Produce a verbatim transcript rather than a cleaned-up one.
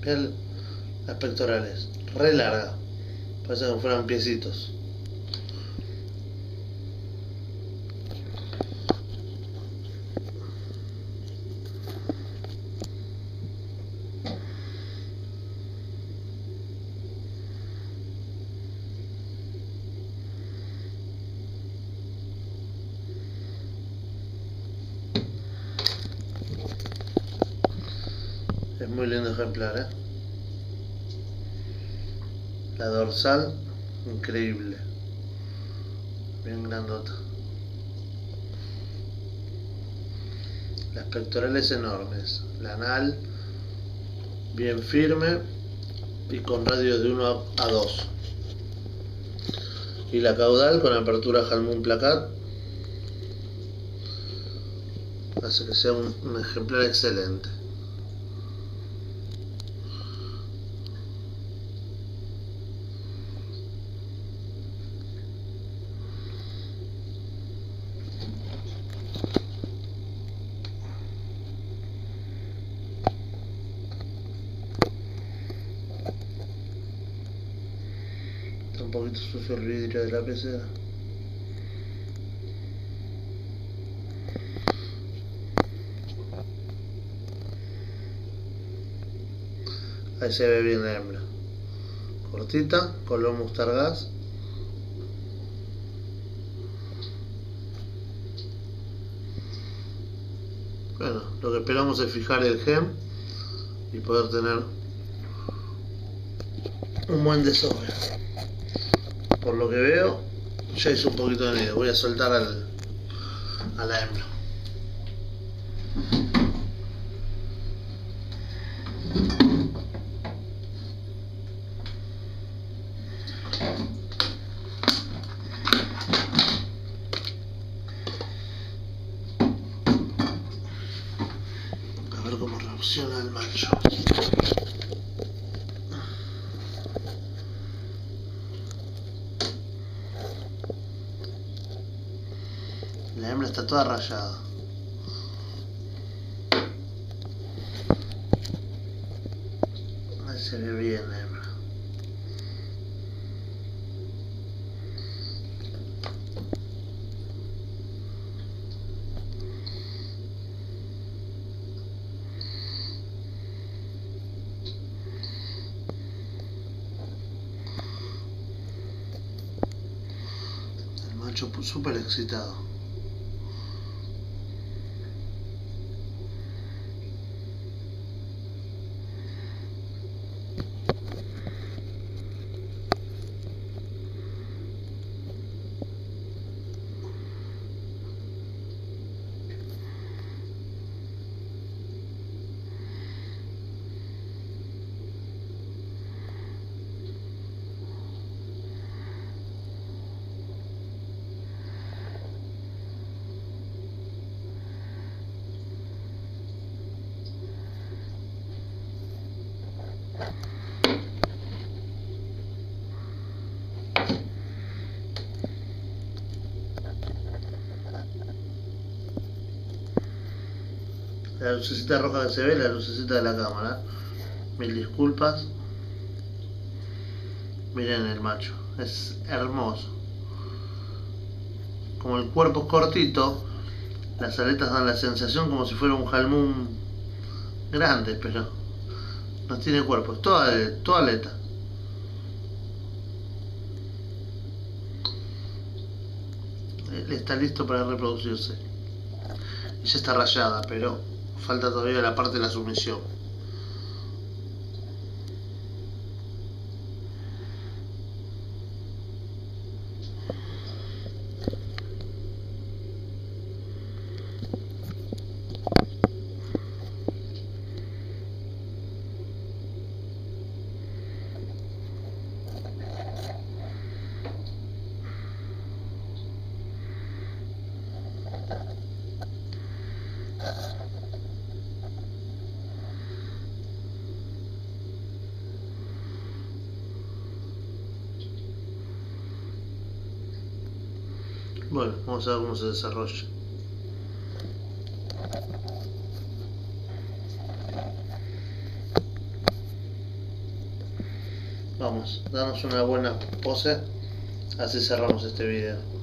Fíjate las pectorales, re larga, parece que fueran piecitos. Es muy lindo ejemplar, ¿eh? La dorsal, increíble. Bien grandota. Las pectorales enormes. La anal, bien firme y con radios de uno a dos. Y la caudal con apertura Half-Moon Placat. Hace que sea un, un ejemplar excelente. Un poquito sucio el vidrio de la pecera. Ahí se ve bien la hembra. Cortita, color mostardas. Bueno, lo que esperamos es fijar el gem y poder tener un buen desove. Por lo que veo, ya hizo un poquito de nido. Voy a soltar al, a la hembra. A ver cómo reacciona el macho. La hembra está toda rayada. Ahí se ve bien la hembra. El macho súper excitado. La lucecita roja que se ve, la lucecita de la cámara. Mil disculpas. Miren el macho, es hermoso. Como el cuerpo es cortito, las aletas dan la sensación como si fuera un Half-Moon grande, pero no tiene cuerpo, es toda, toda aleta. Él está listo para reproducirse. Y ya está rayada, pero falta todavía la parte de la sumisión. Bueno, vamos a ver cómo se desarrolla. Vamos, danos una buena pose, así cerramos este video.